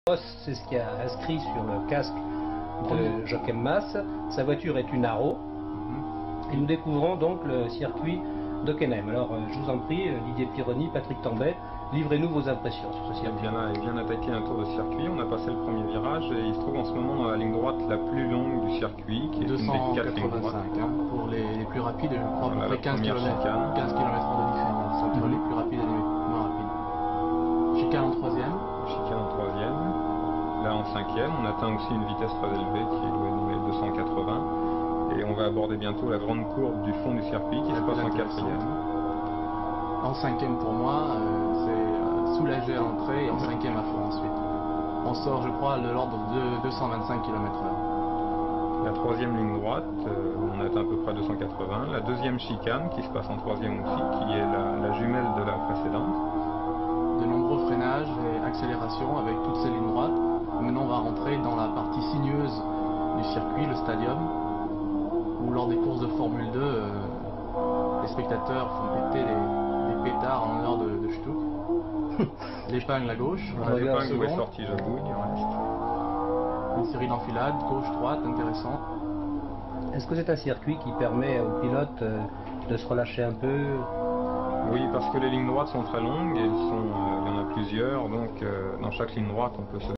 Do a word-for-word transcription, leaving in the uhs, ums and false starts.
C'est ce qui a inscrit sur le casque de Joachim Mass. Sa voiture est une Arrow. Et nous découvrons donc le circuit d'Hockenheim. Alors, je vous en prie, Didier Pironi, Patrick Tambay, livrez-nous vos impressions sur ce circuit. Bien, il vient d'attaquer un tour de circuit. On a passé le premier virage et il se trouve en ce moment dans la ligne droite la plus longue du circuit, qui est une des quatre lignes droites. Hein, pour les, les plus rapides, je crois, voilà, à peu près quinze kilomètres de différence entre les plus rapides et les moins rapides. Chicane en troisième. Chicane en troisième. Là en cinquième, on atteint aussi une vitesse très élevée qui est dans les deux cent quatre-vingts. Et on va aborder bientôt la grande courbe du fond du circuit qui se passe en quatrième. En cinquième pour moi, euh, c'est euh, soulagé à l'entrée et en cinquième à fond ensuite. On sort, je crois, de l'ordre de deux cent vingt-cinq kilomètres heure. La troisième ligne droite, euh, on atteint à peu près deux cent quatre-vingts. La deuxième chicane qui se passe en troisième aussi, qui est la, la jumelle de la précédente. De nombreux freinages et accélérations avec toutes ces lignes droites. Maintenant on va rentrer dans la partie sinueuse du circuit, le stadium, où lors des courses de Formule deux, euh, les spectateurs font péter les, les pétards en l'honneur de, de Stuck. L'épingle à gauche, voilà, l'épingle où est sorti Jabouille, une série d'enfilades, gauche-droite, intéressant. Est-ce que c'est un circuit qui permet aux pilotes euh, de se relâcher un peu? Oui, parce que les lignes droites sont très longues et elles sont, euh, il y en a plusieurs, donc euh, dans chaque ligne droite on peut se